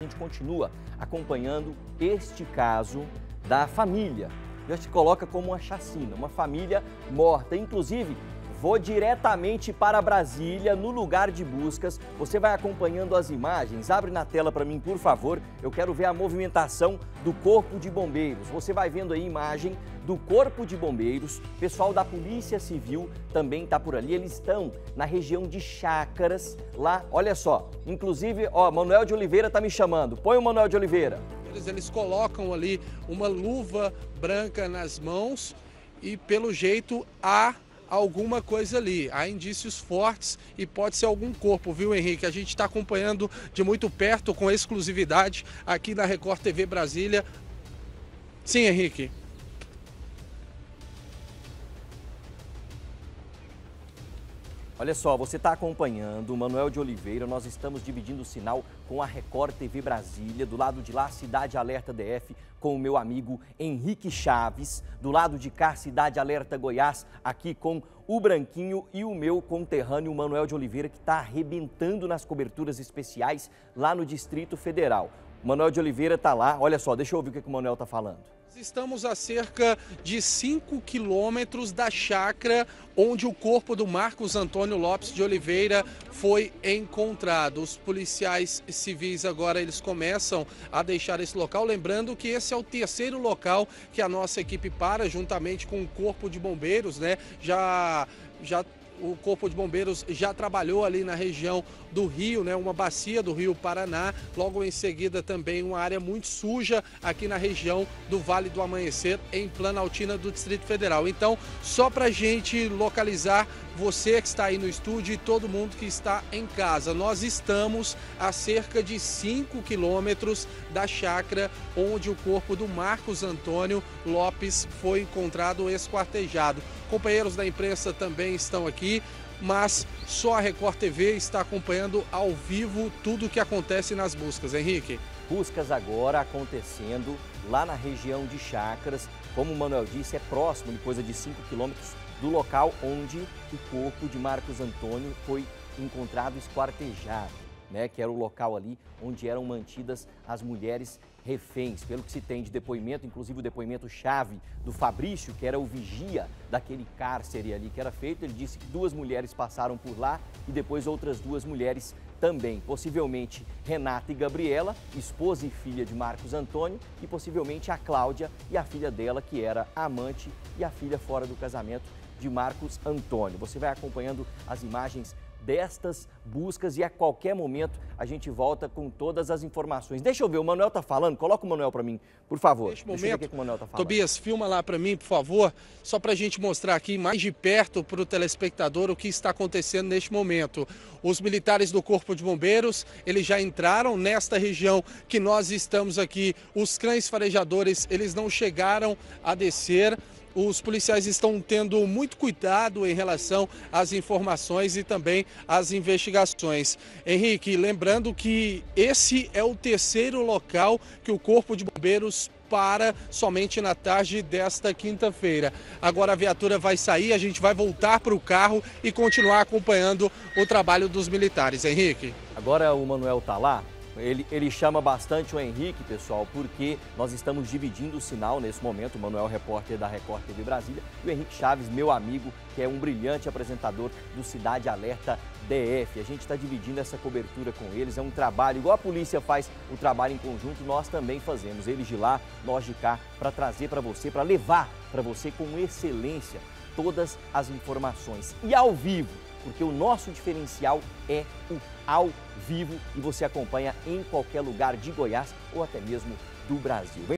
A gente continua acompanhando este caso da família. Já se coloca como uma chacina, uma família morta. Inclusive, vou diretamente para Brasília, no lugar de buscas. Você vai acompanhando as imagens. Abre na tela para mim, por favor. Eu quero ver a movimentação do Corpo de Bombeiros. Você vai vendo aí a imagem do Corpo de Bombeiros. Pessoal da Polícia Civil também está por ali. Eles estão na região de Chácaras, lá, olha só. Inclusive, ó, Manuel de Oliveira está me chamando. Põe o Manuel de Oliveira. Eles colocam ali uma luva branca nas mãos e, pelo jeito, há alguma coisa ali. Há indícios fortes e pode ser algum corpo, viu, Henrique? A gente está acompanhando de muito perto, com exclusividade, aqui na Record TV Brasília. Sim, Henrique. Olha só, você está acompanhando o Manuel de Oliveira, nós estamos dividindo o sinal com a Record TV Brasília, do lado de lá, Cidade Alerta DF, com o meu amigo Henrique Chaves, do lado de cá, Cidade Alerta Goiás, aqui com o Branquinho e o meu conterrâneo Manuel de Oliveira, que está arrebentando nas coberturas especiais lá no Distrito Federal. O Manuel de Oliveira está lá, olha só, deixa eu ouvir o que o Manuel está falando. Estamos a cerca de 5 quilômetros da chácara onde o corpo do Marcos Antônio Lopes de Oliveira foi encontrado. Os policiais civis agora eles começam a deixar esse local, lembrando que esse é o terceiro local que a nossa equipe para, juntamente com o Corpo de Bombeiros, né? O Corpo de Bombeiros já trabalhou ali na região do Rio, né, uma bacia do Rio Paraná, logo em seguida também uma área muito suja aqui na região do Vale do Amanhecer, em Planaltina do Distrito Federal. Então, só para a gente localizar você que está aí no estúdio e todo mundo que está em casa, nós estamos a cerca de 5 quilômetros da chácara onde o corpo do Marcos Antônio Lopes foi encontrado esquartejado. Companheiros da imprensa também estão aqui, mas só a Record TV está acompanhando ao vivo tudo o que acontece nas buscas. Henrique? Buscas agora acontecendo lá na região de Chácaras. Como o Manuel disse, é próximo, de coisa de 5 quilômetros, do local onde o corpo de Marcos Antônio foi encontrado esquartejado, né? Que era o local ali onde eram mantidas as mulheres reféns. Pelo que se tem de depoimento, inclusive o depoimento-chave do Fabrício, que era o vigia daquele cárcere ali que era feito, ele disse que 2 mulheres passaram por lá e depois outras 2 mulheres também, possivelmente Renata e Gabriela, esposa e filha de Marcos Antônio, e possivelmente a Cláudia e a filha dela, que era a amante e a filha fora do casamento de Marcos Antônio. Você vai acompanhando as imagens destas buscas e a qualquer momento a gente volta com todas as informações. Deixa eu ver, o Manuel tá falando, coloca o Manuel para mim, por favor. Neste momento, eu ver o que o Manuel tá falando. Tobias, filma lá para mim, por favor, só para a gente mostrar aqui mais de perto para o telespectador o que está acontecendo neste momento. Os militares do Corpo de Bombeiros, eles já entraram nesta região que nós estamos aqui. Os cães farejadores, eles não chegaram a descer. Os policiais estão tendo muito cuidado em relação às informações e também às investigações. Henrique, lembrando que esse é o terceiro local que o Corpo de Bombeiros para somente na tarde desta quinta-feira. Agora a viatura vai sair, a gente vai voltar para o carro e continuar acompanhando o trabalho dos militares. Henrique. Agora o Manuel tá lá. Ele chama bastante o Henrique, pessoal, porque nós estamos dividindo o sinal nesse momento. O Manuel, repórter da Record TV Brasília, e o Henrique Chaves, meu amigo, que é um brilhante apresentador do Cidade Alerta DF. A gente está dividindo essa cobertura com eles, é um trabalho, igual a polícia faz o trabalho em conjunto, nós também fazemos. Eles de lá, nós de cá, para trazer para você, para levar para você com excelência todas as informações. E ao vivo, porque o nosso diferencial é o ao vivo e você acompanha em qualquer lugar de Goiás ou até mesmo do Brasil.